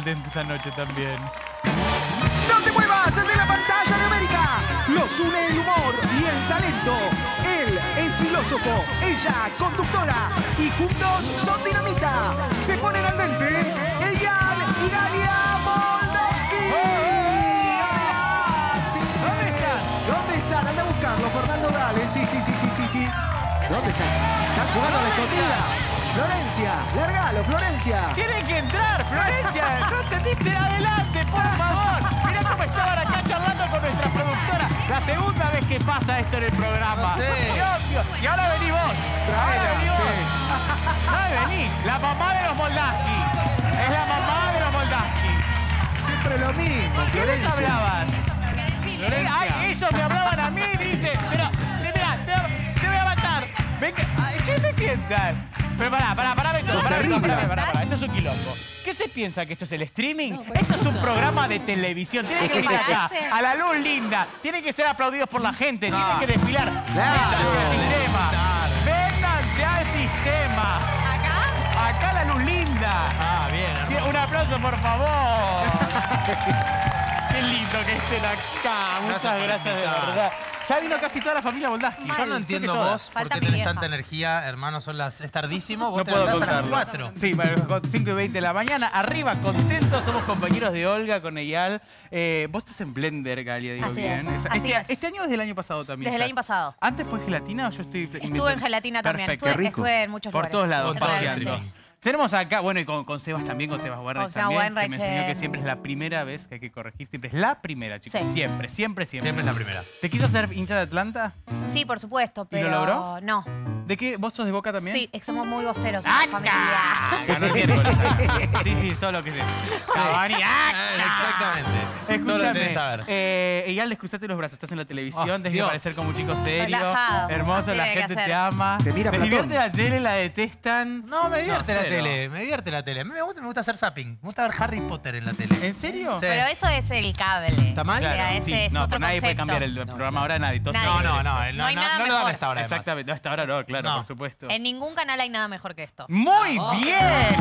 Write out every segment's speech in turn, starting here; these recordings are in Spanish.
al dente esta noche también. ¡No te muevas de la pantalla de América! Los une el humor y el talento. Él, el filósofo, ella, conductora. Y juntos son dinamita. Se ponen al dente Eyal y Galia Moldavsky. ¿Dónde están? ¿Dónde están? Anda a buscarlo, Fernando, dale. Sí. ¿Dónde están? Están jugando a la escondida. Florencia, largalo, Florencia. Tienen que entrar, Florencia. ¿No entendiste? Adelante, por favor. Mirá cómo estaban acá charlando con nuestra productora. La segunda vez que pasa esto en el programa. No sé. Dios. Y ahora venís vos. Ahora venís vos. No vení. La mamá de los Moldavsky. Es la mamá de los Moldavsky. Siempre lo mismo, ¿Qué les Florencia. hablaban? Florencia. Ay, ellos me hablaban a mí, dice. Pero, mirá, te voy a matar. Ven que, ay, ¿qué se sientan? Pero pará, Beto, pará. Esto es un quilombo. ¿Qué se piensa que esto es el streaming? Esto es un programa de televisión. Tienen que venir acá, a la luz linda. Tienen que ser aplaudidos por la gente. Tienen que desfilar. Vénganse al sistema. Vénganse al sistema. Acá la luz linda. Ah, bien. Un aplauso, por favor. Qué lindo que estén acá. Muchas gracias, de verdad. Ya vino casi toda la familia Moldavsky. Yo no entiendo vos por Falta qué mi tenés vieja. tanta energía, hermano. Es tardísimo. Vos No te puedo levantás a las contarlo. 4. Sí, bueno, con 5:20 de la mañana. Arriba, contentos. Somos compañeros de Olga con Eyal. Vos estás en Blender, Galia, digo Así bien. es, así es. Este año es del año pasado también. Desde el ya. año pasado. ¿Antes fue gelatina o yo estoy Estuve en gelatina también. Perfecto. Estuve en muchos Por lugares. todos lados, Realmente. paseando. Tenemos acá, bueno, y con Sebas también, con Sebas Weinreich Con Sebas también, Weinreich, que me enseñó que siempre es la primera vez que hay que corregir. Siempre es la primera, chicos. Sí. Siempre. Siempre es la primera. ¿Te quiso hacer hincha de Atlanta? Sí, por supuesto, ¿Y lo pero logró? no. ¿De qué? ¿Vos sos de Boca también? Sí, somos muy bosteros en la familia. Ganó el miércoles. Sí, todo lo que sé. Cavani. Exactamente. Todo lo que Escúchame. tenés que saber. Eyal, descruzate los brazos. Estás en la televisión. Oh, Tenés que Dios. parecer como un chico serio. Relajado. Hermoso. Así La hay que gente hacer. te ama. Te mira ¿Les Platón. divierte la tele? ¿La detestan? No, me divierte la cero. tele. Me divierte la tele. A mí me gusta hacer zapping. Me gusta ver Harry Potter en la tele. ¿En serio? Sí. Pero eso es el cable. ¿Está mal? O sea, Claro, ese sí. es No, otro pero nadie puede concepto. cambiar el programa ahora, nadie. Todos Nadie. tienen que ver No, esto. No hay nada no lo dan mejor. a esta hora, además. Exactamente. No, hasta ahora no, claro, No. por supuesto. En ningún canal hay nada mejor que esto. ¡Muy bien!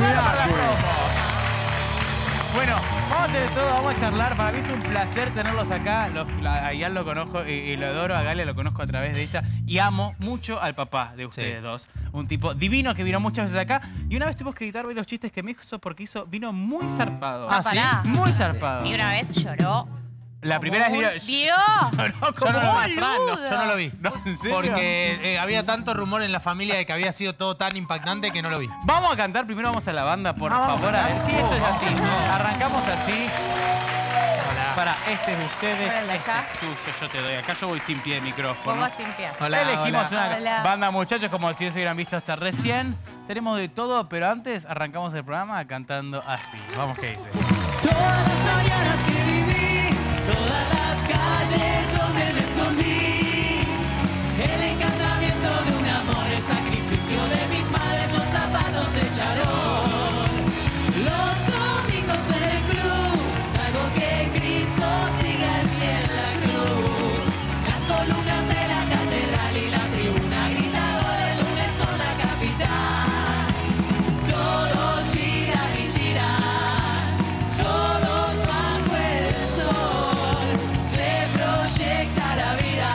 Bueno, vamos a hacer todo, vamos a charlar. Para mí es un placer tenerlos acá. A Eyal lo conozco y lo adoro, a Galia lo conozco a través de ella. Y amo mucho al papá de ustedes dos. Un tipo divino que vino muchas veces acá. Y una vez tuvimos que editar los chistes que me hizo porque vino muy zarpado. Ah, pará. Muy zarpado. Y una vez lloró. La primera como vez un vino... ¡Dios! Como Yo no lo vi. boludo. Yo no lo vi. No, ¿en serio? Porque había tanto rumor en la familia de que había sido todo tan impactante que no lo vi. Vamos a cantar, primero vamos a la banda, por favor. A ver, sí, esto es así. Arrancamos así. Para, este es de ustedes, Hola, este acá. es tuyo, yo te doy. Acá yo voy sin pie de micrófono. Vos vas sin pie. Hola, Elegimos hola. una Hola. banda, muchachos, como si se hubieran visto hasta recién. Tenemos de todo, pero antes arrancamos el programa cantando así. Vamos, ¿qué dice? Todas las mañanas que viví, todas las calles donde me escondí, el encantamiento de un amor, el sacrificio de mis madres, los zapatos de charol, los domingos en el club, salvo que Cristo siga allí en la cruz, las columnas de la catedral y la tribuna gritando de lunes con la capital, todos giran y giran, todos bajo el sol, se proyecta la vida,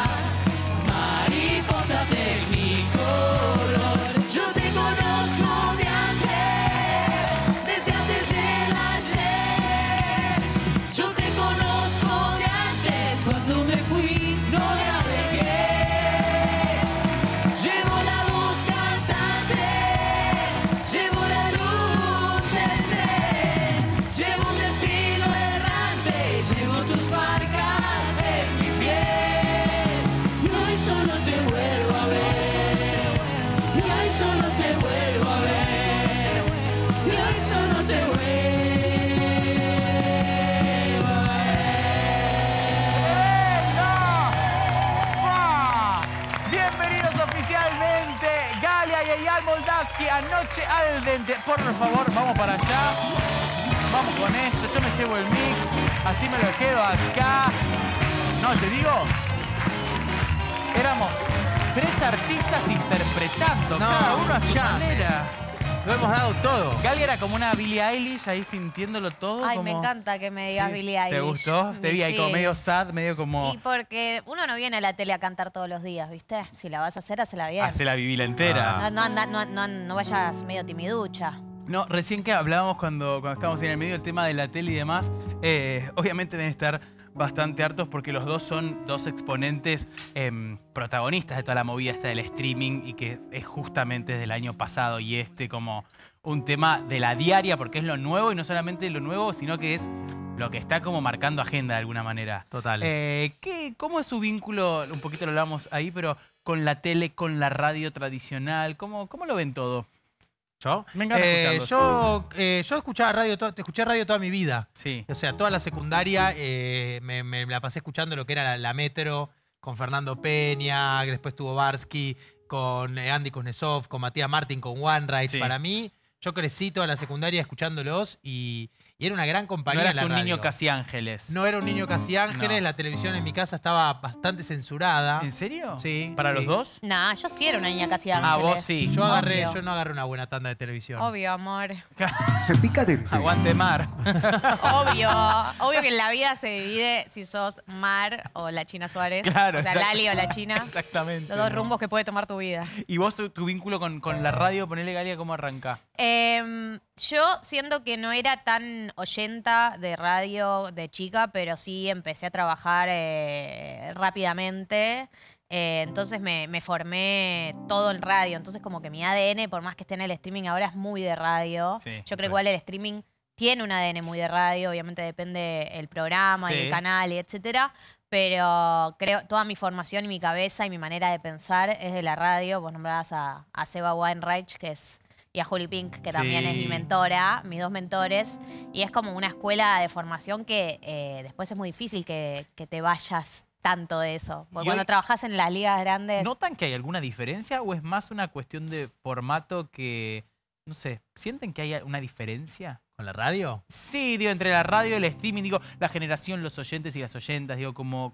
mariposa tecnicolor. Yo te conozco de antes, desde antes del ayer. Yo te conozco de antes, cuando me fui no me alejé. Llevo la voz cantante, llevo la luz del tren, llevo un destino errante, llevo tus marcas en mi piel. Y hoy solo te vuelvo a ver, y hoy solo te vuelvo a ver, y hoy solo te vuelvo a ver. ¡Fua! Bienvenidos oficialmente, Galia y Eyal Moldavsky, anoche al dente. Por favor, vamos para allá. Vamos con esto, yo me llevo el mic, así me lo quedo acá. No, te digo, éramos 3 artistas interpretando, cada uno a su manera. Lo hemos dado todo. Gali era como una Billie Eilish ahí sintiéndolo todo. Ay, como... me encanta que me digas Sí. Billie Eilish. ¿Te gustó? Te vi ahí como Sí. medio sad, medio como... Y porque uno no viene a la tele a cantar todos los días, ¿viste? Si la vas a hacer, hacela bien. Hace la vivila entera. No vayas medio timiducha. No, recién que hablábamos cuando estábamos en el medio del tema de la tele y demás, obviamente deben estar bastante hartos porque los dos son dos exponentes protagonistas de toda la movida esta del streaming y que es justamente desde el año pasado y como un tema de la diaria porque es lo nuevo y no solamente lo nuevo, sino que es lo que está como marcando agenda de alguna manera. Total. ¿Cómo es su vínculo? Un poquito lo hablamos ahí, pero con la tele, con la radio tradicional, ¿cómo lo ven todo? ¿Yo? Me encanta escucharlos. Yo escuchaba radio, te escuché radio toda mi vida. Sí. O sea, toda la secundaria me la pasé escuchando lo que era la Metro, con Fernando Peña, que después tuvo Barsky, con Andy Kuznetsov, con Matías Martín, con One Right. Sí. Para mí, yo crecí toda la secundaria escuchándolos y era una gran No compañía eras la un radio. niño casi ángeles. No era un niño casi ángeles, No. la televisión en mi casa estaba bastante censurada. ¿En serio? Sí. ¿Para sí. los dos? Nah, yo sí era una niña casi ángeles. Ah, vos sí. Yo Obvio. no agarré una buena tanda de televisión. Obvio, amor. Cepita Dente. Aguante mar. Obvio. Obvio que en la vida se divide si sos Mar o la China Suárez. Claro, O sea, exacto. Lali o la China. Exactamente. Los dos rumbos que puede tomar tu vida. ¿Y vos tu vínculo con la radio, ponele Galia, cómo arranca? Yo siento que no era tan oyenta de radio de chica, pero sí empecé a trabajar rápidamente. Entonces me formé todo en radio. Entonces como que mi ADN, por más que esté en el streaming ahora, es muy de radio. Sí, Yo creo que claro. igual el streaming tiene un ADN muy de radio. Obviamente depende el programa y Sí. el canal y etcétera. Pero creo toda mi formación y mi cabeza y mi manera de pensar es de la radio. Vos nombrabas a Seba Weinreich, que es... y a Juli Pink, que también es mi Sí. mentora, mis dos mentores. Y es como una escuela de formación que después es muy difícil que te vayas tanto de eso. Porque Y cuando hoy- trabajás en las ligas grandes... ¿Notan que hay alguna diferencia o es más una cuestión de formato que, no sé, sienten que hay una diferencia? ¿Con la radio? Sí, digo, entre la radio y el streaming, digo, la generación, los oyentes y las oyentas, digo,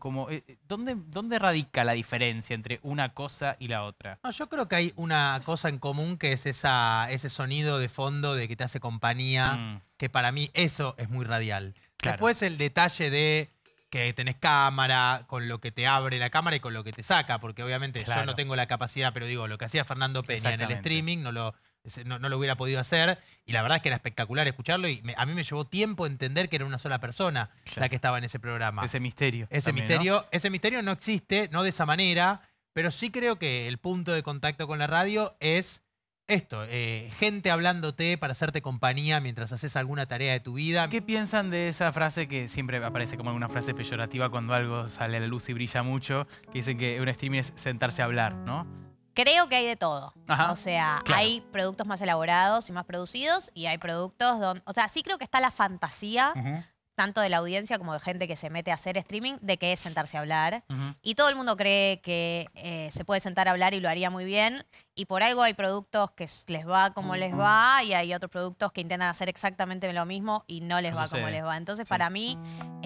¿dónde radica la diferencia entre una cosa y la otra? No, yo creo que hay una cosa en común que es ese sonido de fondo de que te hace compañía, Mm. que para mí eso es muy radial. Claro. Después el detalle de que tenés cámara, con lo que te abre la cámara y con lo que te saca, porque obviamente yo Claro. no tengo la capacidad, pero digo, lo que hacía Fernando Peña en el Exactamente. streaming no lo hubiera podido hacer y la verdad es que era espectacular escucharlo y a mí me llevó tiempo entender que era una sola persona Claro. la que estaba en ese programa. Ese misterio. Ese también, misterio no existe, no de esa manera, pero sí creo que el punto de contacto con la radio es esto, gente hablándote para hacerte compañía mientras haces alguna tarea de tu vida. ¿no? ¿Qué piensan de esa frase que siempre aparece como una frase peyorativa cuando algo sale a la luz y brilla mucho? Que dicen que un streaming es sentarse a hablar, ¿no? Creo que hay de todo. Ajá, O sea, claro. hay productos más elaborados y más producidos y hay productos donde... O sea, sí creo que está la fantasía, tanto de la audiencia como de gente que se mete a hacer streaming, de que es sentarse a hablar. Ujú. Y todo el mundo cree que se puede sentar a hablar y lo haría muy bien. Y por algo hay productos que les va como les va y hay otros productos que intentan hacer exactamente lo mismo y no les No va como sucede. les va. Entonces, Sí. para mí,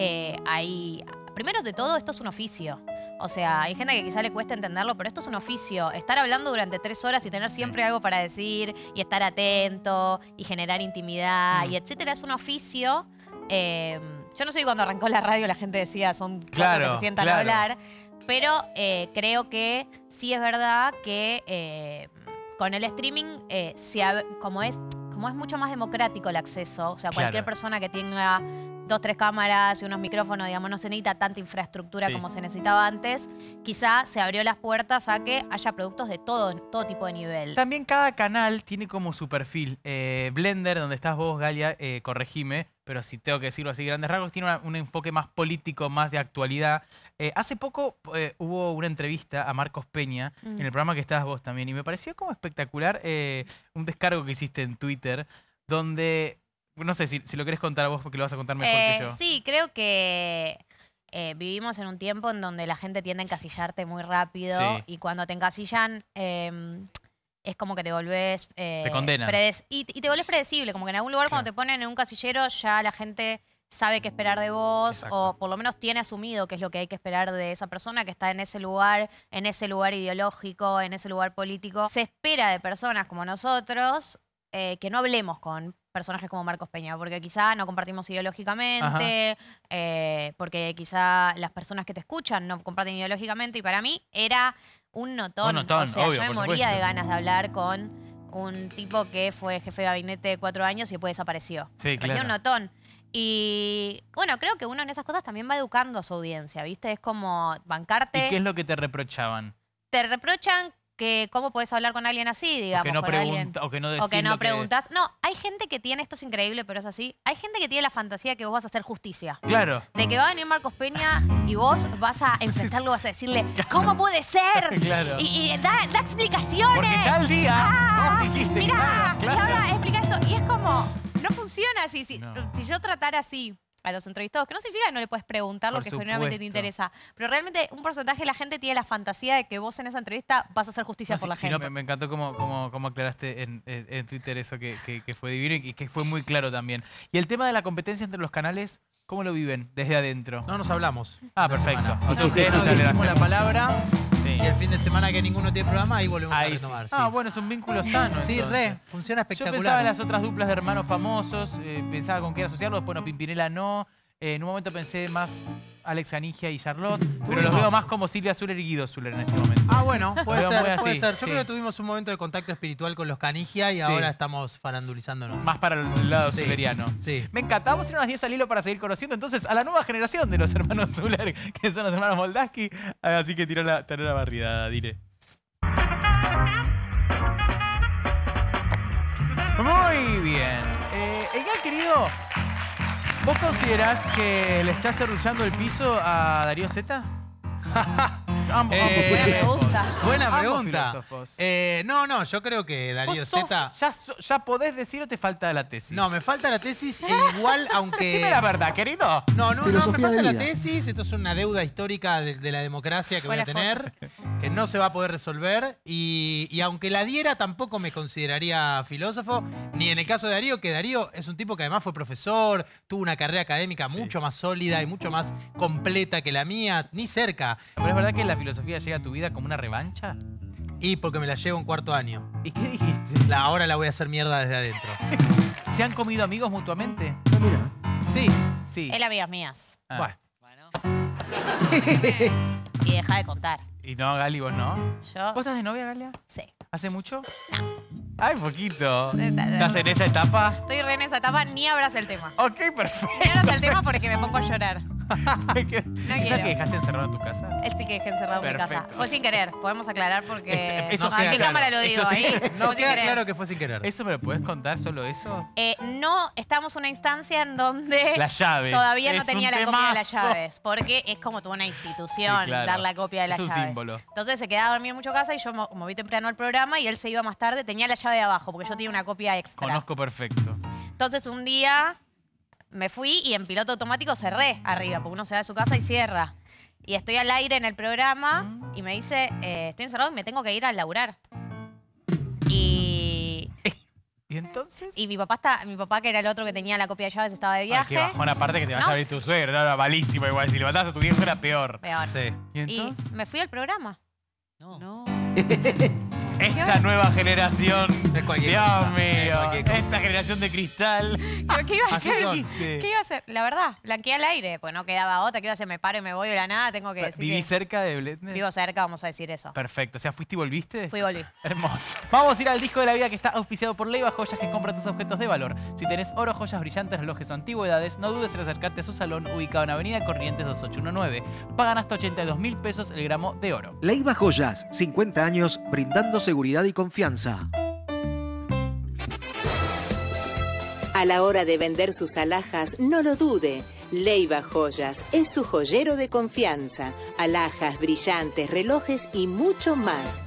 hay... Primero de todo, esto es un oficio. O sea, hay gente que quizá le cuesta entenderlo, pero esto es un oficio. Estar hablando durante 3 horas y tener siempre algo para decir y estar atento y generar intimidad y etcétera, es un oficio. Yo no sé si cuando arrancó la radio la gente decía son cuatro Claro, que se sientan claro. a hablar, pero creo que sí es verdad que con el streaming, como es mucho más democrático el acceso, o sea, cualquier Claro. persona que tenga 2, 3 cámaras y unos micrófonos, digamos, no se necesita tanta infraestructura Sí. como se necesitaba antes, quizá se abrió las puertas a que haya productos de todo tipo de nivel. También cada canal tiene como su perfil. Blender, donde estás vos, Galia, corregime, pero si tengo que decirlo así, grandes rasgos, tiene un enfoque más político, más de actualidad. Hace poco hubo una entrevista a Marcos Peña en el programa que estabas vos también, y me pareció como espectacular un descargo que hiciste en Twitter, donde, no sé si lo querés contar vos porque lo vas a contar mejor que yo. Sí, creo que vivimos en un tiempo en donde la gente tiende a encasillarte muy rápido Sí. y cuando te encasillan es como que te volvés... Te condenan. Y te volvés predecible, como que en algún lugar cuando te ponen en un casillero ya la gente sabe qué esperar de vos Exacto. o por lo menos tiene asumido qué es lo que hay que esperar de esa persona que está en ese lugar ideológico, en ese lugar político. Se espera de personas como nosotros que no hablemos con personajes como Marcos Peña, porque quizá no compartimos ideológicamente, porque quizá las personas que te escuchan no comparten ideológicamente, y para mí era un notón. O sea, obvio, yo me por moría supuesto. de ganas de hablar con un tipo que fue jefe de gabinete 4 años y después desapareció. Sí, Me parecía claro. un notón. Y bueno, creo que uno en esas cosas también va educando a su audiencia, ¿viste? Es como bancarte. ¿Y qué es lo que te reprochaban? Te reprochan que cómo puedes hablar con alguien así, digamos. O que no con alguien. pregunta, o que no decís O que no lo que- preguntas. No, hay gente que tiene, esto es increíble, pero es así. Hay gente que tiene la fantasía de que vos vas a hacer justicia. Claro. De que va a venir Marcos Peña y vos vas a enfrentarlo, vas a decirle, ¿cómo puede ser? Claro. Y da explicaciones. Porque tal día Ah, vos dijiste, mirá, claro, y ahora explica esto. Y es como, no funciona así. Si No. yo tratara así a los entrevistados, que no significa que no le puedes preguntar lo Por que genuinamente te supuesto. interesa, pero realmente un porcentaje de la gente tiene la fantasía de que vos en esa entrevista vas a hacer justicia No, por la sí, no, gente. me encantó cómo aclaraste en Twitter eso que fue divino y que fue muy claro también. Y el tema de la competencia entre los canales, ¿cómo lo viven desde adentro? No nos hablamos. Ah, esta perfecto. semana. O sea, ustedes no se dijimos la hacemos- palabra Sí. y el fin de semana que ninguno tiene programa, ahí volvemos a Ahí sí. retomar. Ah, sí. bueno, es un vínculo sano. Sí, entonces. funciona Yo pensaba espectacular. en las otras duplas de hermanos famosos, pensaba con qué asociarlo, después no, Pimpinela no. En un momento pensé más Alex Anigia y Charlotte, pero los Tuvimos. veo más como Silvia Zuller y Guido Zuller en este momento. Ah, bueno, puede Lo veo muy ser, puede así, ser. Yo sí. creo que tuvimos un momento de contacto espiritual con los Canigia y Sí. ahora estamos farandulizándonos. Más para el lado Sí. zulleriano. Sí. Me encanta. Vamos a ir unas 10 al hilo para seguir conociendo entonces a la nueva generación de los hermanos Zuller, que son los hermanos Moldaski. Así que tiró la barrida, diré. Muy bien. Egal, querido, ¿vos considerás que le estás serruchando el piso a Darío Zeta? Ambos Buena pregunta. Buena Ambos pregunta. filósofos. No, yo creo que Darío ¿Vos sos- Zeta... ¿Ya podés decir o te falta la tesis? No, me falta la tesis e igual, aunque... Decime la verdad, querido. No, me Filosofía falta de la vida. tesis. Esto es una deuda histórica de la democracia que voy a Buena tener, que no se va a poder resolver. Y aunque la diera, tampoco me consideraría filósofo. Ni en el caso de Darío, que Darío es un tipo que además fue profesor, tuvo una carrera académica mucho más sólida y mucho más completa que la mía, ni cerca. ¿Pero es verdad que la filosofía llega a tu vida como una revancha? Y porque me la llevo en 4º año. ¿Y qué dijiste? Ahora la voy a hacer mierda desde adentro. ¿Se han comido amigos mutuamente? Ah, mira. Sí. Sí. Él amigas mías. Ah. Bueno. Y deja de contar. Y no, Gali, vos no. Yo, ¿Vos estás de novia, Galia? sí. ¿Hace mucho? No. Ay, poquito. Da- ¿Estás en esa etapa? Estoy re en esa etapa, ni abras el tema. Ok, perfecto. Ni abras el tema porque me pongo a llorar. ¿Ya quiero. que dejaste encerrado en tu casa? Él sí que dejé encerrado en mi casa. Perfecto. Fue sin querer, podemos aclarar porque... Eso No, sí, ¿A qué claro. cámara lo digo Eso sí. ahí? No, Fue sin queda querer. claro que fue sin querer. ¿Eso me lo puedes contar, solo eso? No, estamos en una instancia en donde La llave. todavía no Es tenía un la copia de las temazo. llaves. Porque es como toda una institución Sí, claro. dar la copia de las Es un llaves. símbolo. Entonces se quedaba a dormir mucho casa y yo moví temprano al programa y él se iba más tarde. Tenía la llave de abajo porque yo tenía una copia extra. Conozco perfecto. Entonces un día me fui y en piloto automático cerré arriba, porque uno se va de su casa y cierra. Y estoy al aire en el programa y me dice, estoy encerrado y me tengo que ir a laburar. Y ¿Y entonces? mi papá, que era el otro que tenía la copia de llaves, estaba de Ay, viaje. qué bajón aparte que te vaya ¿No? a abrir tu suegro. No, era malísimo igual. Si le matabas a tu viejo era peor. Peor. Sí. ¿Y Y entonces? me fui al programa. No. Esta nueva generación. Es cualquier Dios cosa. Es mío. cualquier cosa. Esta generación de cristal. ¿Pero qué iba a Así hacer? son. ¿Qué iba a hacer? La verdad, blanqueé al aire, pues no quedaba otra. ¿Qué iba a hacer? Me paro y me voy de la nada, tengo que decir ¿Viví que cerca de Bletner? vivo cerca, vamos a decir eso. Perfecto. O sea, ¿fuiste y volviste? Fui y volví. Hermoso. Vamos a ir al disco de la vida que está auspiciado por Leiva Joyas, que compra tus objetos de valor. Si tenés oro, joyas brillantes, relojes o antigüedades, no dudes en acercarte a su salón ubicado en Avenida Corrientes 2819. Pagan hasta 82.000 pesos el gramo de oro. Leiva Joyas, 50 años brindando seguridad y confianza. A la hora de vender sus alhajas, no lo dude. Leiva Joyas es su joyero de confianza. Alhajas, brillantes, relojes y mucho más.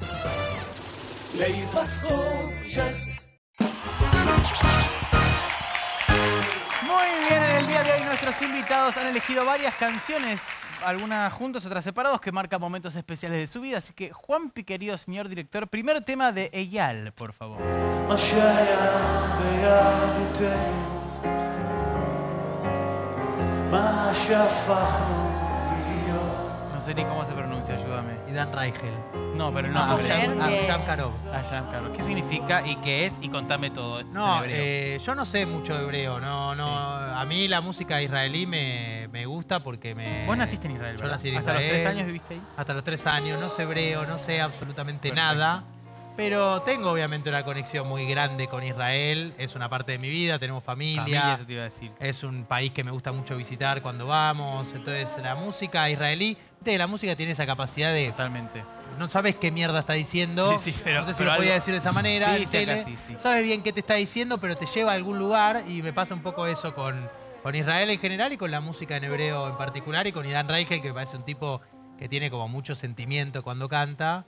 Muy bien, en el día de hoy nuestros invitados han elegido varias canciones, algunas juntos, otras separados, que marcan momentos especiales de su vida. Así que, Juanpi, querido señor director, primer tema de Eyal, por favor. מה שהיה בילדותנו, מה שהפכנו להיות. No sé ni cómo se pronuncia, ayúdame. Y Dan Reichel. No, pero no. No puedo abre. creer que- Sham Karov. Ayam Karov. ¿Qué significa y qué es? Y contame todo. Esto No, es en hebreo. yo no sé mucho hebreo. No. A mí la música israelí me gusta porque me... Vos naciste en Israel, Yo ¿verdad? nací en ¿Hasta los Israel. 3 años viviste ahí? Hasta los 3 años. No sé hebreo, no sé absolutamente Perfecto. nada. Pero tengo obviamente una conexión muy grande con Israel. Es una parte de mi vida, tenemos Familia, eso te iba a decir. Es un país que me gusta mucho visitar cuando vamos. Entonces, la música israelí, viste que la música tiene esa capacidad de... Totalmente. No sabes qué mierda está diciendo. Sí, pero- no sé si pero lo podía algo- decir de esa manera. Sí, en sí, acá tele. sí, sí. No sabes bien qué te está diciendo, pero te lleva a algún lugar. Y me pasa un poco eso con Israel en general y con la música en hebreo en particular. Y con Idan Reichel, que me parece un tipo que tiene como mucho sentimiento cuando canta.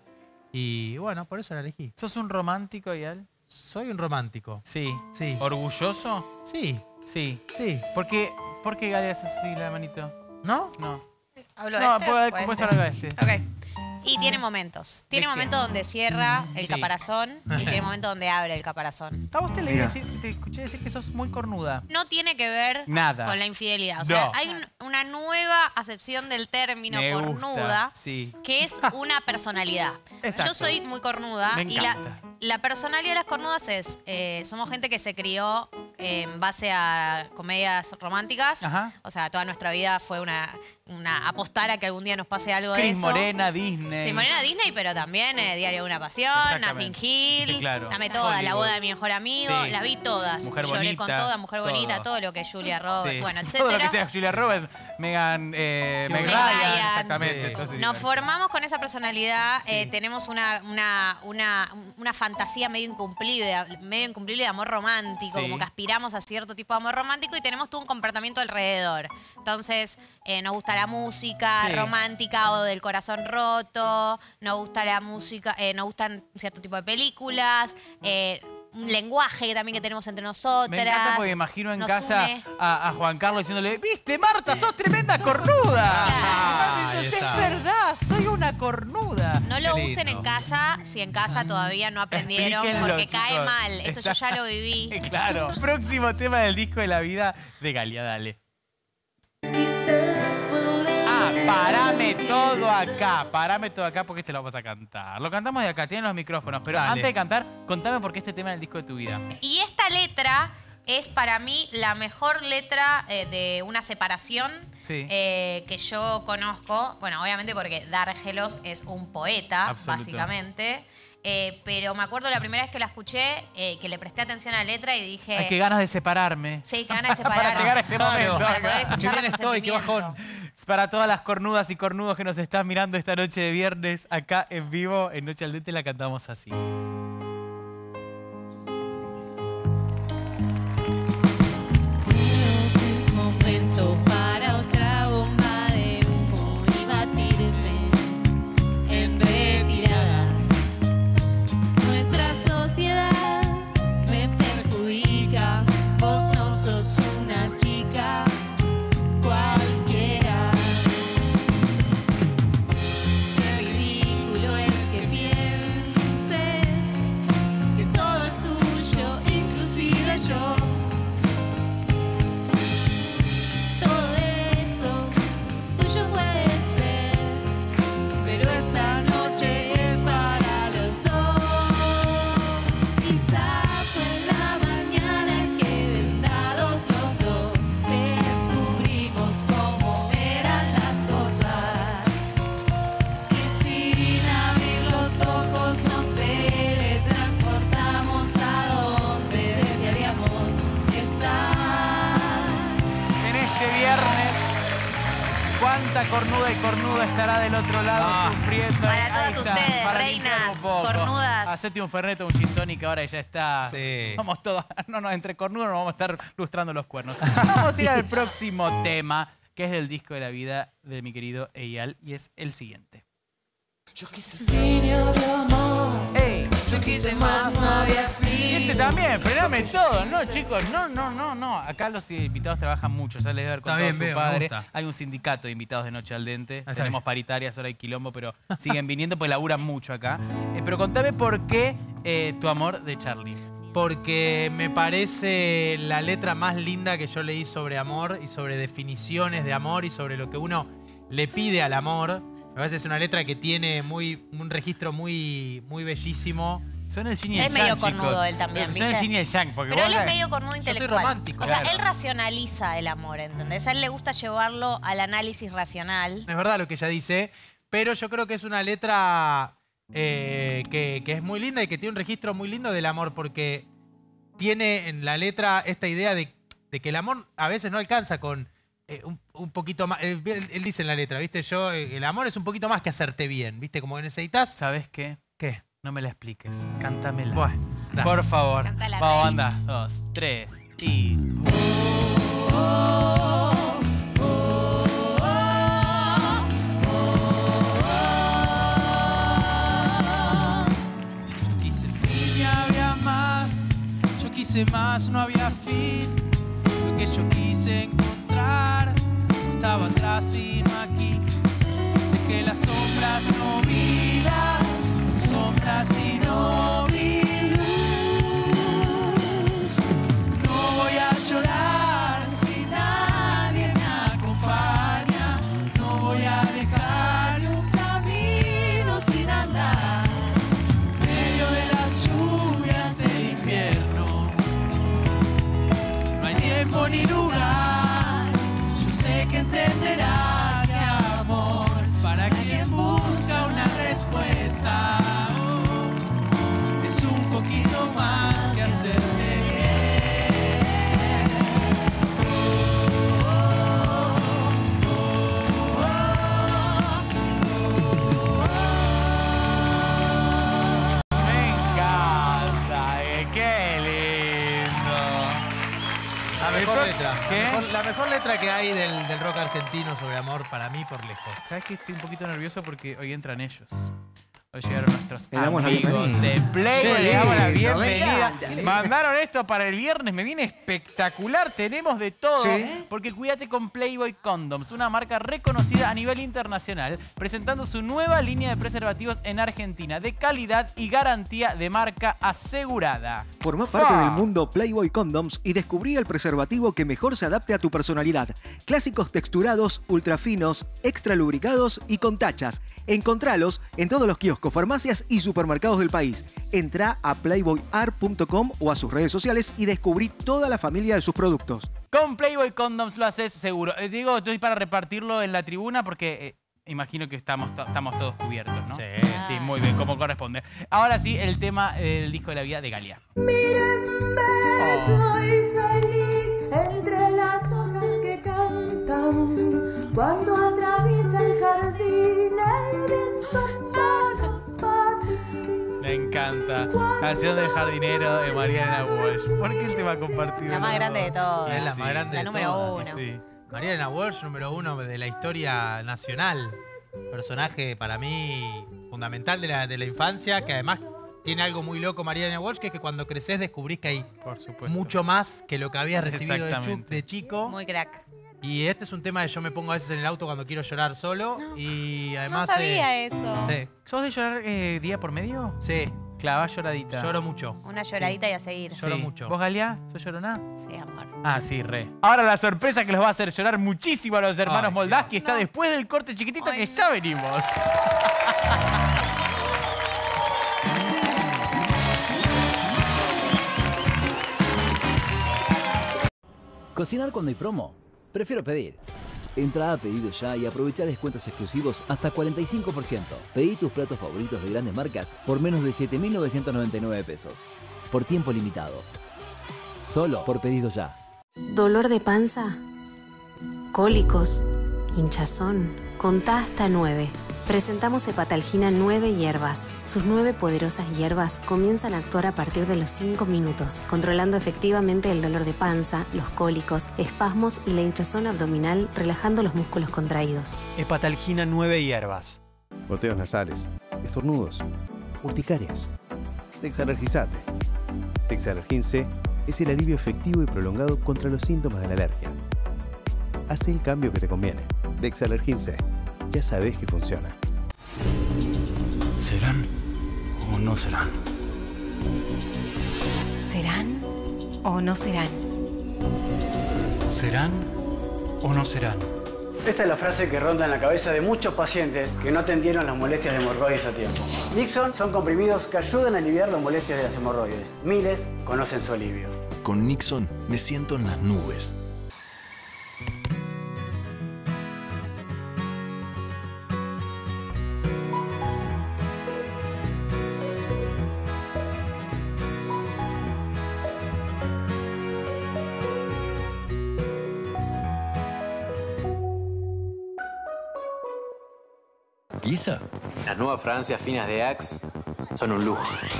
Y bueno, por eso la elegí. ¿Sos un romántico, Eyal? Soy un romántico. Sí. Sí. ¿Orgulloso? Sí, Sí. sí. ¿Por qué Galia hace así la manito? ¿No? No. ¿Hablo de No, este? puede ¿O ¿cómo es este? hablar de este? Ok. Y tiene momentos. Tiene ¿De qué? momentos donde cierra el Sí. caparazón y tiene momentos donde abre el caparazón. A vos te escuché decir que sos muy cornuda. No tiene que ver Nada. con la infidelidad. O sea, No. hay una nueva acepción del término Me gusta, cornuda, sí. que es una personalidad. Exacto. Yo soy muy cornuda Me y encanta. la personalidad de las cornudas es, somos gente que se crió en base a comedias románticas. Ajá. O sea, toda nuestra vida fue una apostar a que algún día nos pase algo de Cris eso. Morena, Disney. Cris Morena, Disney, pero también Diario de una Pasión, Exactamente. Nothing Hill, Sí, claro. Dame todas, La Hollywood. boda de mi mejor amigo, Sí. las vi todas. Mujer Lloré Bonita, con todas, Mujer Bonita, todo. todo lo que es Julia Roberts, Sí. bueno, Todo etcétera. lo que sea Julia Roberts, Megan Meg Ryan, Ryan. exactamente. Sí. todo ese Nos tipo. formamos con esa personalidad, Sí. tenemos una fantasía medio incumplible de amor romántico, Sí. como que aspiramos a cierto tipo de amor romántico y tenemos todo un comportamiento alrededor. Entonces, nos gusta la música Sí. romántica o del corazón roto, nos gusta la música, nos gustan cierto tipo de películas, un lenguaje también que tenemos entre nosotras. Me encanta porque imagino en nos casa une. a Juan Carlos diciéndole, viste, Marta, sos tremenda cornuda. Ah, ahí Entonces, está. es verdad, soy una cornuda. No lo Qué usen lindo. en casa si en casa todavía no aprendieron, Explíquenlo, porque cae chicos. mal. Esto yo ya lo viví. Claro. Próximo tema del disco de la vida de Galia, dale. Parame todo acá porque este lo vamos a cantar. Lo cantamos de acá, tienen los micrófonos, pero Dale. antes de cantar, contame por qué este tema es el disco de tu vida. Y esta letra es para mí la mejor letra de una separación Sí. que yo conozco. Bueno, obviamente porque Dárgelos es un poeta, Absoluto. básicamente. Pero me acuerdo la primera vez que la escuché, que le presté atención a la letra y dije... Ay, qué ganas de separarme. Sí, qué ganas de Para separarme. llegar a este momento. Para poder acá. escucharla Qué bien con estoy, qué sentimiento. bajón. Para todas las cornudas y cornudos que nos están mirando esta noche de viernes acá en vivo, en Noche al Dente la cantamos así. Es momento para otra bomba de humo y batirme en retirada. Nuestra sociedad me perjudica, vos no sos una chica cualquiera. Qué ridículo es que pienses que todo es tuyo, inclusive yo. Todo eso tuyo puede ser, pero esta noche es para los dos. Y saco en la mañana que vendados los dos descubrimos cómo eran las cosas. Y sin abrir los ojos nos teletransportamos a donde desearíamos estar. En este viernes, ¿cuánta cornuda y cornuda estará del otro lado sufriendo? Para Ahí todas está, ustedes, para reinas, limpiar un poco. cornudas. Hacete un fernet o un gin tonic, ahora ya está. Sí. Vamos todos, no, entre cornudos nos vamos a estar lustrando los cuernos. Vamos a ir al próximo tema, que es del disco de la vida de mi querido Eyal, y es el siguiente. ¡Ey! Yo quise más, no había Y este también, frename todo, ¿no, chicos? No. Acá los invitados trabajan mucho, ya les debe haber Está contado bien, su veo, me padre. gusta. Hay un sindicato de invitados de Noche al Dente. Está Tenemos bien. paritarias, ahora hay quilombo, pero siguen viniendo porque laburan mucho acá. Pero contame por qué tu amor de Charlie. Porque me parece la letra más linda que yo leí sobre amor y sobre definiciones de amor y sobre lo que uno le pide al amor. Me parece que es una letra que tiene un registro muy bellísimo. Son el yin y el Es yang, medio chicos. cornudo él también, Son el ¿viste? yin y el yang. Porque Pero vos él es la- medio cornudo soy intelectual. romántico, O sea, claro. él racionaliza el amor, ¿entendés? A él le gusta llevarlo al análisis racional. Es verdad lo que ella dice, pero yo creo que es una letra que es muy linda y que tiene un registro muy lindo del amor, porque tiene en la letra esta idea de que el amor a veces no alcanza con un poquito más. Él dice en la letra, ¿viste? El amor es un poquito más que hacerte bien, ¿viste? Como que necesitas. ¿Sabes qué? ¿Qué? No me la expliques. Cántamela. Bueno, da. Por favor. Cántala, Vamos, Rey. anda. 2, 3 y... Yo quise el fin y había más. Yo quise más, no había fin. Lo que yo quise encontrar estaba atrás y no aquí. Dejé las sombras, no vi las sombras y no vi luz. No voy a llorar si nadie me acompaña. No voy a dejar un camino sin andar. Medio de las lluvias del invierno, no hay tiempo ni lugar. Yo sé que entenderás mi amor para quien busca una respuesta. Oh, es un poquito más que hacerte bien. Me encanta. ¡Qué lindo! La mejor Esto- letra. ¿Qué? La mejor letra que hay del rock argentino sobre amor, para mí, por lejos. ¿Sabes que estoy un poquito nervioso porque hoy entran ellos? Hoy llegaron nuestros Le damos la amigos bienvenida. de Playboy. Qué Le damos la lindo, me bienvenida. encanta. Mandaron esto para el viernes. Me viene espectacular. Tenemos de todo. Sí. Porque cuídate con Playboy Condoms, una marca reconocida a nivel internacional, presentando su nueva línea de preservativos en Argentina, de calidad y garantía de marca asegurada. Forma parte Fa. del mundo Playboy Condoms y descubrí el preservativo que mejor se adapte a tu personalidad. Clásicos texturados, ultra finos, extra lubricados y con tachas. Encontralos en todos los kioscos, farmacias y supermercados del país. Entra a playboyart.com o a sus redes sociales y descubrí toda la familia de sus productos. Con Playboy Condoms lo haces seguro. Digo, estoy para repartirlo en la tribuna porque imagino que estamos todos cubiertos, ¿no? Sí. Sí, muy bien, como corresponde. Ahora sí, el tema del disco de la vida de Galia. Mírenme, soy feliz entre las hojas que cantan. Cuando atraviesa el jardín, el viento para ti. Me encanta. Canción del jardinero de Mariana Walsh. ¿Por qué el tema compartido? La más grande de todas. Es la más grande La de número todas. uno. Sí. María Elena Walsh, número 1 de la historia nacional. Personaje para mí fundamental de la infancia, que además tiene algo muy loco María Elena Walsh, que es que cuando creces descubrís que hay Por supuesto. mucho más que lo que habías recibido Exactamente. de chico. Muy crack. Y este es un tema que yo me pongo a veces en el auto cuando quiero llorar solo. Y además. No sabía eso. Sí, ¿Sos de llorar día por medio? sí, Clavá lloradita. lloro mucho. Una lloradita y a seguir. Lloro mucho. ¿Vos, Galia? ¿Sos llorona? Sí, amor. Ah, sí, re. Ahora la sorpresa que los va a hacer llorar muchísimo a los hermanos Ay, Moldaski está después del corte chiquitito Ay, que no. ya venimos. ¿Cocinar cuando hay promo? Prefiero pedir. Entra a Pedido Ya y aprovecha descuentos exclusivos hasta 45%. Pedí tus platos favoritos de grandes marcas por menos de 7.999 pesos. Por tiempo limitado. Solo por Pedido Ya. ¿Dolor de panza? ¿Cólicos? ¿Hinchazón? Contá hasta 9. Presentamos Hepatalgina 9 hierbas. Sus 9 poderosas hierbas comienzan a actuar a partir de los 5 minutos, controlando efectivamente el dolor de panza, los cólicos, espasmos y la hinchazón abdominal, relajando los músculos contraídos. Hepatalgina 9 hierbas. Goteos nasales, estornudos, urticarias. Dexalergizate. Dexalergin C es el alivio efectivo y prolongado contra los síntomas de la alergia. Haz el cambio que te conviene. Dexalergin C. Ya sabes que funciona. ¿Serán o no serán? ¿Serán o no serán? ¿Serán o no serán? Esta es la frase que ronda en la cabeza de muchos pacientes que no atendieron las molestias de hemorroides a tiempo. Nixon son comprimidos que ayudan a aliviar las molestias de las hemorroides. Miles conocen su alivio. Con Nixon me siento en las nubes. ¿Isa? Las nuevas fragancias finas de Axe son un lujo.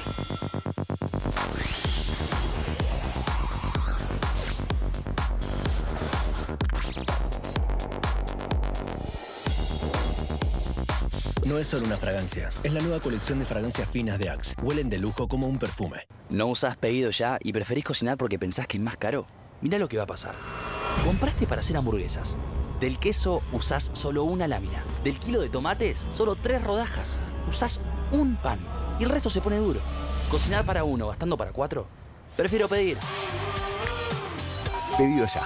No es solo una fragancia, es la nueva colección de fragancias finas de Axe. Huelen de lujo como un perfume. ¿No usás pedido ya y preferís cocinar porque pensás que es más caro? Mirá lo que va a pasar. Compraste para hacer hamburguesas. Del queso usás solo una lámina. Del kilo de tomates, solo 3 rodajas. Usás un pan y el resto se pone duro. Cocinar para uno gastando para 4. Prefiero pedir. Pedido ya.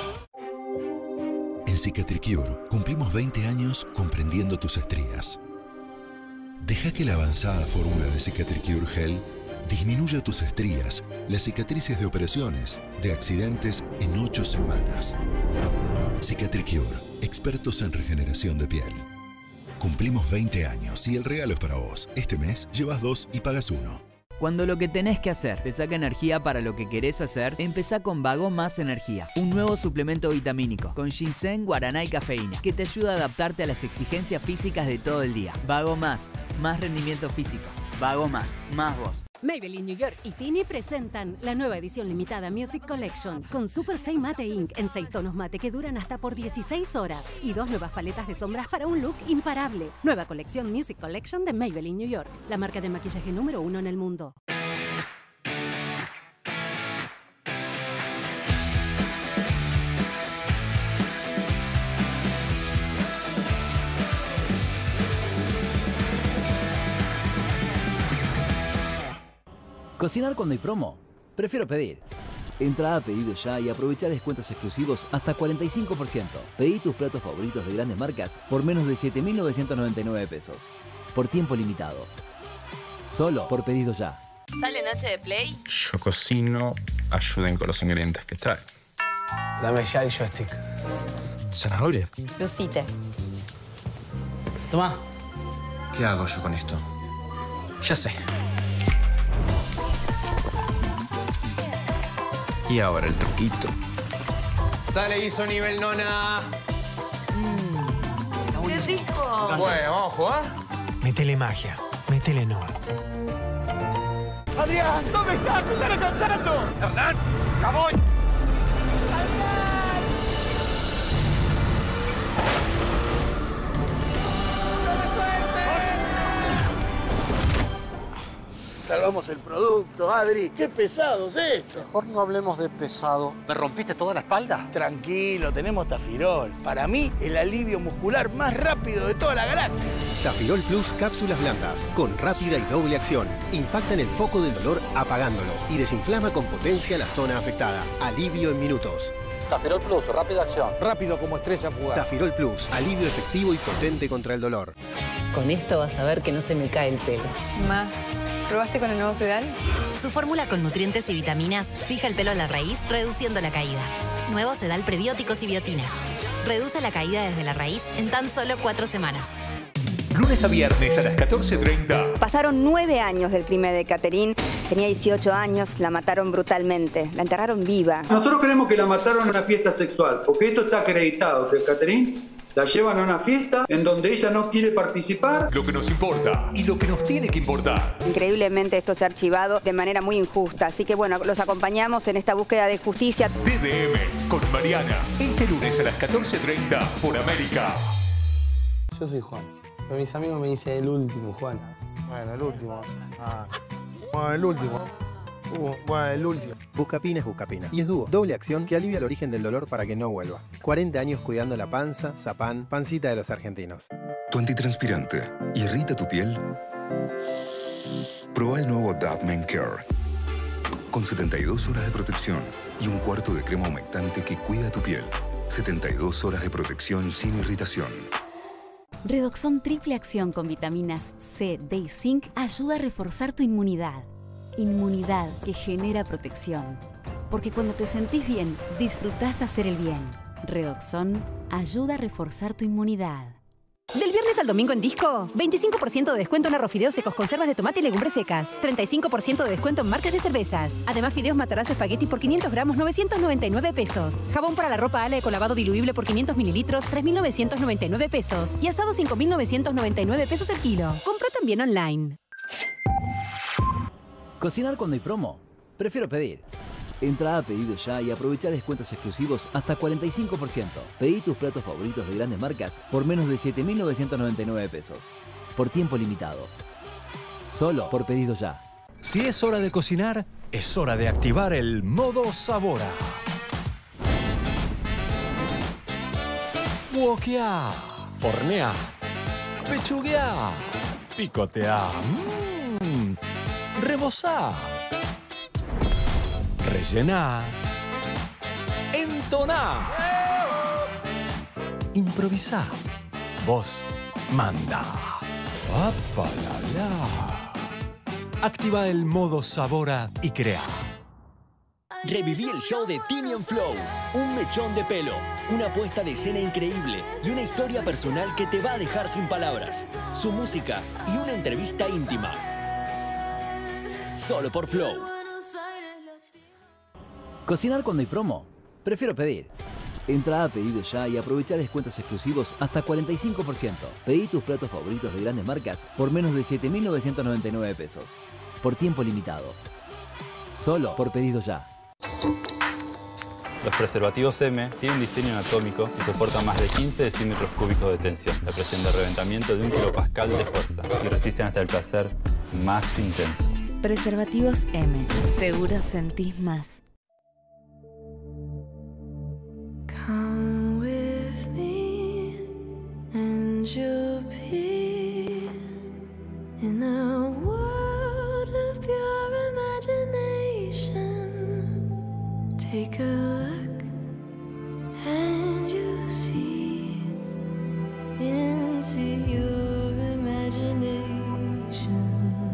En Cicatricure cumplimos 20 años comprendiendo tus estrías. Deja que la avanzada fórmula de Cicatricure Gel disminuya tus estrías, las cicatrices de operaciones, de accidentes en 8 semanas. Cicatricure, expertos en regeneración de piel. Cumplimos 20 años y el regalo es para vos. Este mes llevas 2 y pagas 1. Cuando lo que tenés que hacer te saca energía para lo que querés hacer, empezá con Vago Más Energía, un nuevo suplemento vitamínico con ginseng, guaraná y cafeína que te ayuda a adaptarte a las exigencias físicas de todo el día. Vago Más rendimiento físico. Vago Más vos. Maybelline New York y Tini presentan la nueva edición limitada Music Collection con Super Stay Matte Ink en 6 tonos mate que duran hasta por 16 horas y 2 nuevas paletas de sombras para un look imparable. Nueva colección Music Collection de Maybelline New York, la marca de maquillaje número 1 en el mundo. ¿Cocinar cuando hay promo? Prefiero pedir. Entra a Pedido Ya y aprovecha descuentos exclusivos hasta 45%. Pedí tus platos favoritos de grandes marcas por menos de 7.999 pesos. Por tiempo limitado. Solo por Pedido Ya. ¿Sale noche de play? Yo cocino, ayuden con los ingredientes que trae. Dame ya el joystick. ¿Zanahoria? Lucite. Tomá. ¿Qué hago yo con esto? Ya sé. Y ahora el truquito. Sale ISO nivel nona. ¡Qué rico! Bueno, vamos a jugar. Métele magia, métele Nova. ¡Adrián! ¿Dónde estás? ¡Me están alcanzando! ¡Hernán! ¡Ya voy! Salvamos el producto, Adri. ¡Qué pesado es esto! Mejor no hablemos de pesado. ¿Me rompiste toda la espalda? Tranquilo, tenemos Tafirol. Para mí, el alivio muscular más rápido de toda la galaxia. Tafirol Plus cápsulas blandas, con rápida y doble acción. Impactan el foco del dolor apagándolo y desinflama con potencia la zona afectada. Alivio en minutos. Tafirol Plus, rápida acción. Rápido como estrella fugaz. Tafirol Plus, alivio efectivo y potente contra el dolor. Con esto vas a ver que no se me cae el pelo. ¿Probaste con el nuevo Sedal? Su fórmula con nutrientes y vitaminas fija el pelo a la raíz, reduciendo la caída. Nuevo Sedal Prebióticos y Biotina. Reduce la caída desde la raíz en tan solo 4 semanas. Lunes a viernes a las 14:30. Pasaron 9 años del crimen de Catherine. Tenía 18 años, la mataron brutalmente. La enterraron viva. Nosotros creemos que la mataron en una fiesta sexual, porque esto está acreditado, que Catherine la llevan a una fiesta en donde ella no quiere participar. Lo que nos importa y lo que nos tiene que importar. Increíblemente esto se ha archivado de manera muy injusta. Así que bueno, los acompañamos en esta búsqueda de justicia. TDM con Mariana. Este lunes a las 14:30 por América. Yo soy Juan. Pero mis amigos me dicen el último, Juan. Bueno, el último. Bueno, el último. Bueno, el último. Buscapina es Buscapina. Y es dúo. Doble acción que alivia el origen del dolor para que no vuelva. 40 años cuidando la panza, Zapán, pancita de los argentinos. ¿Tu antitranspirante irrita tu piel? Prueba el nuevo Dove Men Care. Con 72 horas de protección y un cuarto de crema humectante que cuida tu piel. 72 horas de protección sin irritación. Redoxon triple acción con vitaminas C, D y zinc ayuda a reforzar tu inmunidad. Inmunidad que genera protección. Porque cuando te sentís bien, disfrutás hacer el bien. Redoxon ayuda a reforzar tu inmunidad. Del viernes al domingo en Disco, 25% de descuento en arroz, fideos secos, conservas de tomate y legumbres secas. 35% de descuento en marcas de cervezas. Además, fideos Matarazzo espagueti por 500 gramos, 999 pesos. Jabón para la ropa Ale con lavado diluible por 500 mililitros, 3.999 pesos. Y asado, 5.999 pesos el kilo. Compra también online. ¿Cocinar cuando hay promo? Prefiero pedir. Entra a Pedido Ya y aprovecha descuentos exclusivos hasta 45%. Pedí tus platos favoritos de grandes marcas por menos de 7.999 pesos. Por tiempo limitado. Solo por Pedido Ya. Si es hora de cocinar, es hora de activar el modo Sabora. Wokeá, horneá, pechugueá, picoteá, rebozá, rellená, entoná, improvisá. Vos manda. ¡Apalala! Activa el modo Sabora y crea. Reviví el show de Timian Flow. Un mechón de pelo, una puesta de escena increíble y una historia personal que te va a dejar sin palabras. Su música y una entrevista íntima. Solo por Flow. ¿Cocinar cuando hay promo? Prefiero pedir. Entra a Pedido Ya y aprovecha descuentos exclusivos hasta 45%. Pedí tus platos favoritos de grandes marcas por menos de 7.999 pesos. Por tiempo limitado. Solo por Pedido Ya. Los preservativos M tienen diseño anatómico y soportan más de 15 decímetros cúbicos de tensión, la presión de reventamiento de 1 kilopascal de fuerza y resisten hasta el placer más intenso. Preservativos M. Seguro sentís más. Come with me and you'll be in a world of pure imagination. Take a look and you'll see into your imagination.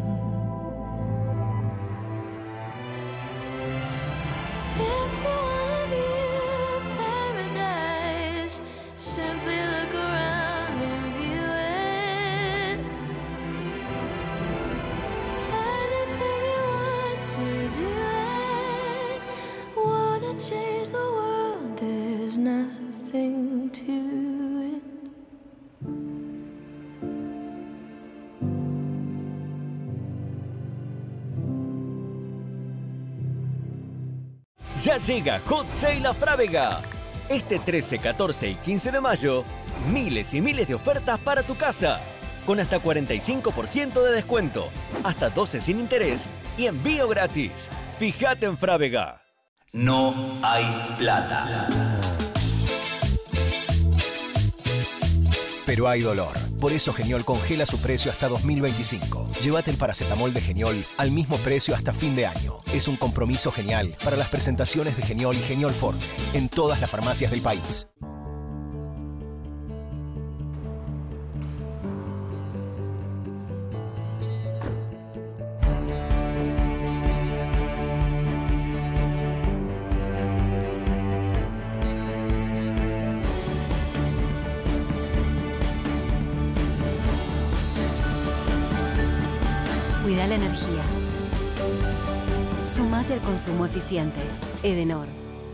If you wanna view paradise, simply look around and view it. Anything you want to do it. Wanna change the world, there's nothing to it. Ya llega Hot Sale a Frávega. Este 13, 14 y 15 de mayo, miles y miles de ofertas para tu casa. Con hasta 45% de descuento, hasta 12 sin interés y envío gratis. Fíjate en Frávega. No hay plata. Pero hay dolor. Por eso Geniol congela su precio hasta 2025. Llévate el paracetamol de Geniol al mismo precio hasta fin de año. Es un compromiso genial para las presentaciones de Geniol y Geniol Forte en todas las farmacias del país. Cuida la energía. Sumate al consumo eficiente. Edenor.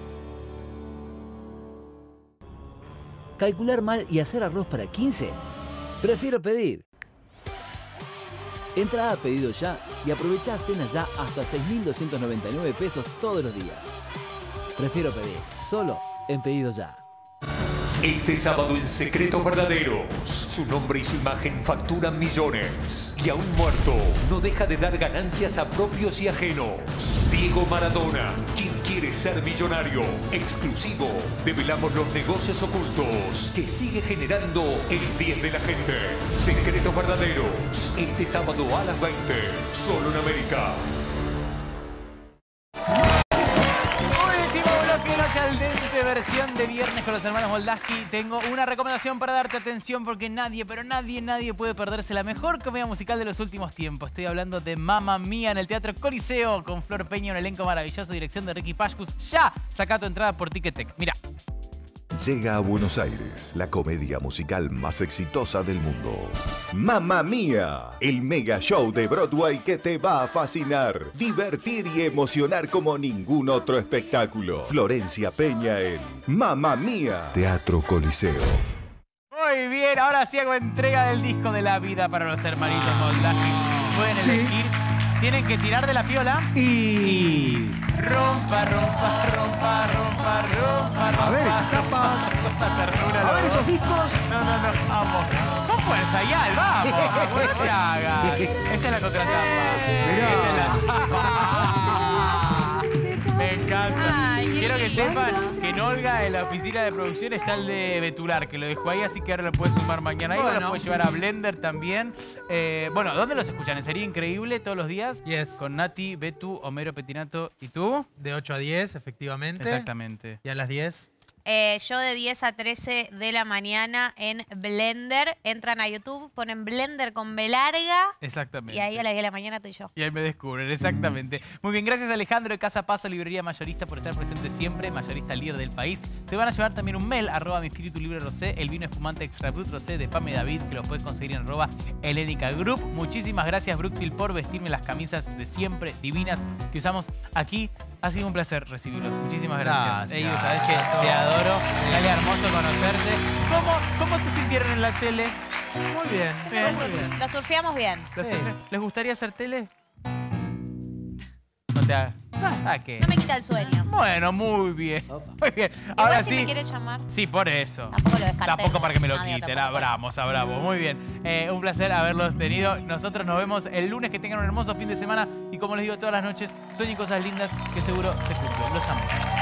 ¿Calcular mal y hacer arroz para 15? Prefiero pedir. Entra a Pedido Ya y aprovecha cena ya hasta 6.299 pesos todos los días. Prefiero pedir. Solo en Pedido Ya. Este sábado en Secretos Verdaderos, su nombre y su imagen facturan millones. Y aún muerto, no deja de dar ganancias a propios y ajenos. Diego Maradona, quien quiere ser millonario. Exclusivo, develamos los negocios ocultos que sigue generando el bien de la gente. Secretos Verdaderos, este sábado a las 20, solo en América. Último bloque de Noche al Dente, versión de viernes con los hermanos Moldaski. Tengo una recomendación para darte atención porque nadie, pero nadie puede perderse la mejor comedia musical de los últimos tiempos. Estoy hablando de Mamma Mía en el Teatro Coliseo con Flor Peña, un elenco maravilloso, dirección de Ricky Pashkus. Ya, saca tu entrada por Ticketek. Mira. Llega a Buenos Aires la comedia musical más exitosa del mundo. Mamma Mía, el mega show de Broadway que te va a fascinar, divertir y emocionar como ningún otro espectáculo. Florencia Peña en Mamma Mía, Teatro Coliseo. Muy bien, ahora sí hago entrega del disco de la vida para los hermanitos Moldaski. Pueden elegir, tienen que tirar de la piola y... Rompa. A ver esas tapas. A ver esos discos. No, vamos. Con fuerza, ya, vamos. No te hagas. Esa es la contratapa. Me encanta. Quiero que sepan que en Olga, en la oficina de producción, está el de Betular, que lo dejó ahí, así que ahora lo puedes sumar mañana. Ahí lo puedes llevar a Blender también. Bueno, ¿dónde los escuchan? ¿En Sería Increíble todos los días? Yes. Con Nati, Betu, Homero Petinato y tú. De 8 a 10, efectivamente. Exactamente. ¿Y a las 10? Yo de 10 a 13 de la mañana en Blender. Entran a YouTube, ponen Blender con B larga. Exactamente. Y ahí a las 10 de la mañana estoy yo. Y ahí me descubren, exactamente. Muy bien, gracias Alejandro de Casa Paso, librería mayorista, por estar presente siempre, mayorista líder del país. Te van a llevar también un mail, @ mi espíritu libre rosé, el vino espumante extra brut rosé de Pame David, que lo puedes conseguir en @Helénica Group. Muchísimas gracias Brookfield por vestirme las camisas de siempre, divinas, que usamos aquí. Ha sido un placer recibirlos. Muchísimas gracias. Ellos, sabes que te adoro. Dale, hermoso conocerte. ¿Cómo se sintieron en la tele? Muy bien. Lo surfeamos bien. ¿Les gustaría hacer tele? No te hagas. ¿Qué? No me quita el sueño. Bueno, muy bien. Muy bien. Ahora si sí. me quiere llamar. Sí, por eso. Tampoco lo descarté. Tampoco para que me lo No, quiten. Abramos. Muy bien. Un placer haberlos tenido. Nosotros nos vemos el lunes. Que tengan un hermoso fin de semana. Y como les digo todas las noches, sueñen cosas lindas que seguro se cumplen. Los amo.